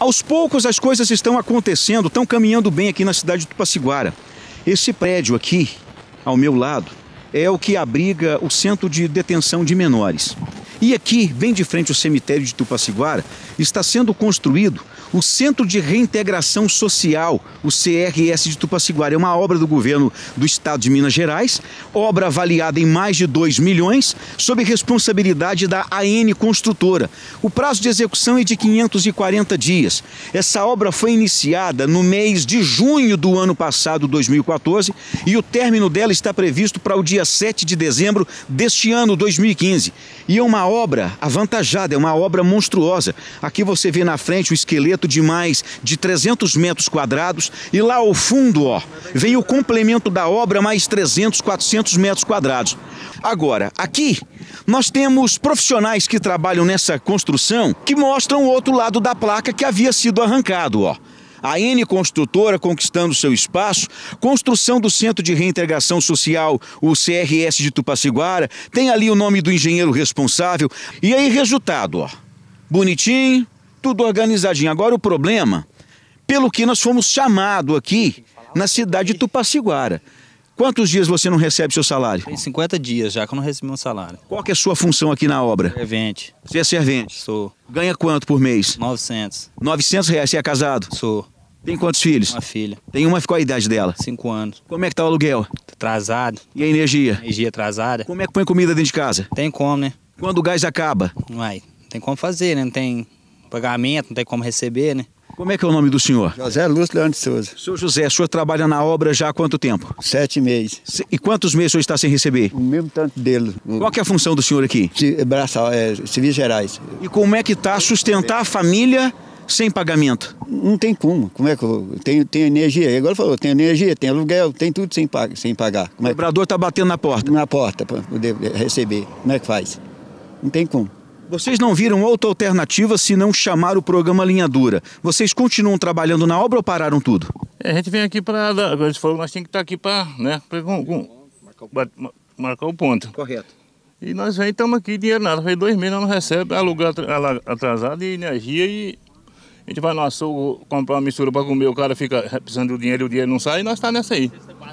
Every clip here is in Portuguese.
Aos poucos as coisas estão acontecendo, estão caminhando bem aqui na cidade de Tupaciguara. Esse prédio aqui, ao meu lado, é o que abriga o centro de detenção de menores. E aqui, bem de frente ao cemitério de Tupaciguara, está sendo construído o Centro de Reintegração Social, o CRS de Tupaciguara. É uma obra do governo do estado de Minas Gerais, obra avaliada em mais de 2 milhões, sob responsabilidade da AN Construtora. O prazo de execução é de 540 dias. Essa obra foi iniciada no mês de junho do ano passado, 2014, e o término dela está previsto para o dia 7 de dezembro deste ano, 2015. E é uma obra avantajada, é uma obra monstruosa. Aqui você vê na frente o esqueleto de mais de 300 metros quadrados e lá ao fundo, ó, vem o complemento da obra, mais 300, 400 metros quadrados. Agora, aqui nós temos profissionais que trabalham nessa construção que mostram o outro lado da placa que havia sido arrancado, ó. A AN Construtora conquistando seu espaço, construção do Centro de Reintegração Social, o CRS de Tupaciguara, tem ali o nome do engenheiro responsável. E aí, resultado, ó, bonitinho, tudo organizadinho. Agora o problema, pelo que nós fomos chamados aqui na cidade de Tupaciguara. Quantos dias você não recebe seu salário? Tem 50 dias já que eu não recebi meu salário. Qual que é a sua função aqui na obra? Servente. Você é servente? Sou. Ganha quanto por mês? 900. R$ 900, você é casado? Sou. Tem quantos filhos? Uma filha. Tem uma, qual a idade dela? 5 anos. Como é que tá o aluguel? Atrasado. E a energia? Energia atrasada. Como é que põe comida dentro de casa? Tem como, né? Quando o gás acaba? Uai, não tem como fazer, né? Não tem pagamento, não tem como receber, né? Como é que é o nome do senhor? José Lúcio Leandro de Souza. Senhor José, o senhor trabalha na obra já há quanto tempo? 7 meses. E quantos meses o senhor está sem receber? O mesmo tanto dele. Qual que é a função do senhor aqui? Braçal, Serviços Gerais. E como é que está sustentar a família sem pagamento? Não tem como. Como é que eu tenho energia? Agora falou, tem energia, tem aluguel, tem tudo sem pagar. O cobrador está batendo na porta? Na porta para poder receber. Como é que faz? Não tem como. Vocês não viram outra alternativa se não chamar o programa Linha Dura? Vocês continuam trabalhando na obra ou pararam tudo? A gente vem aqui para... A gente falou que nós tínhamos que estar aqui para, né, marcar o ponto. Correto. E nós estamos aqui, dinheiro nada. Faz 2 meses, nós não recebemos aluguel atrasado e energia e... A gente vai no açougue comprar uma mistura para comer, o cara fica precisando do dinheiro e o dinheiro não sai e nós estamos nessa aí.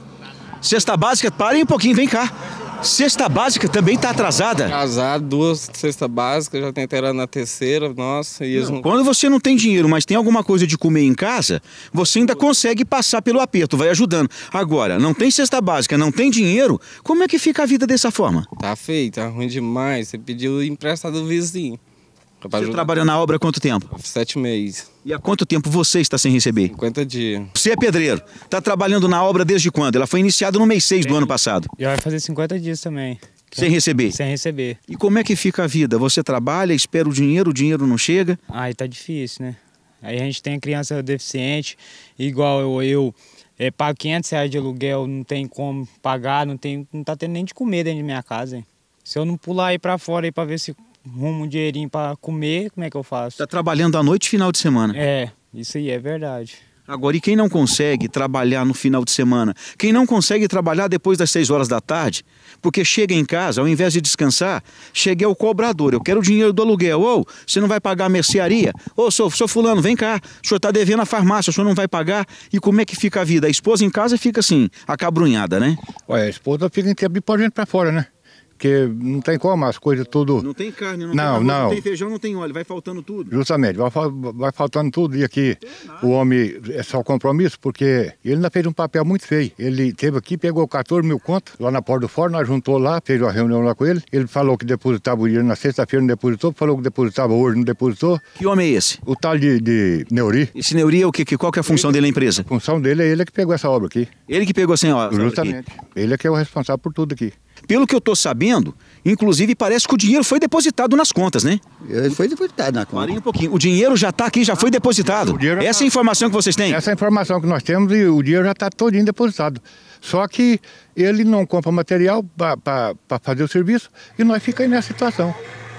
Cesta básica, parem um pouquinho, vem cá. Cesta básica também está atrasada? Atrasado, 2 cestas básicas, já tentaram na terceira, nossa. E eles não... Quando você não tem dinheiro, mas tem alguma coisa de comer em casa, você ainda consegue passar pelo aperto, vai ajudando. Agora, não tem cesta básica, não tem dinheiro, como é que fica a vida dessa forma? Tá feio, tá ruim demais. Você pediu emprestado do vizinho. Você trabalha na obra há quanto tempo? 7 meses. E há quanto tempo você está sem receber? 50 dias. Você é pedreiro. Está trabalhando na obra desde quando? Ela foi iniciada no mês 6 do ano passado. Já vai fazer 50 dias também. Sem receber? Sem receber. E como é que fica a vida? Você trabalha, espera o dinheiro não chega? Aí tá difícil, né? Aí a gente tem criança deficiente, igual eu pago R$ 500 de aluguel, não tem como pagar, não tá tendo nem de comer dentro de minha casa, hein? Se eu não pular aí pra fora aí pra ver se rumo um dinheirinho para comer, como é que eu faço? Está trabalhando à noite e final de semana. É, isso aí é verdade. Agora, e quem não consegue trabalhar no final de semana? Quem não consegue trabalhar depois das 6 horas da tarde? Porque chega em casa, ao invés de descansar, chega ao cobrador. Eu quero o dinheiro do aluguel. Ou, você não vai pagar a mercearia? Ou, sou fulano, vem cá. O senhor está devendo a farmácia, o senhor não vai pagar. E como é que fica a vida? A esposa em casa fica assim, acabrunhada, né? Olha, a esposa fica em tempo de pôr gente para fora, né? Porque não tem como, as coisas tudo... Não tem carne, não tem feijão, não tem óleo, vai faltando tudo. Justamente, vai faltando tudo. E aqui o homem é só compromisso, porque ele ainda fez um papel muito feio. Ele esteve aqui, pegou 14 mil contos lá na porta do forno, nós juntou lá, fez uma reunião lá com ele. Ele falou que depositava o dinheiro na sexta-feira, não depositou, falou que depositava hoje, não depositou. Que homem é esse? O tal de Neuri. Esse Neuri é o quê? Qual que é a função dele na empresa? A função dele é ele que pegou essa obra aqui. Ele que pegou essa obra? Justamente. Ele é que é o responsável por tudo aqui. Pelo que eu estou sabendo, inclusive parece que o dinheiro foi depositado nas contas, né? Ele foi depositado na conta. Parem um pouquinho. O dinheiro já está aqui, já foi depositado. Essa é a informação que vocês têm? Essa é a informação que nós temos e o dinheiro já está todinho depositado. Só que ele não compra material para fazer o serviço e nós ficamos aí nessa situação.